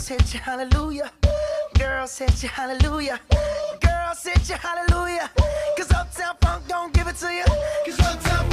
Girls hit you hallelujah. Girls hit you hallelujah. Girls hit you hallelujah. Cause Uptown Funk don't give it to you. Cause Uptown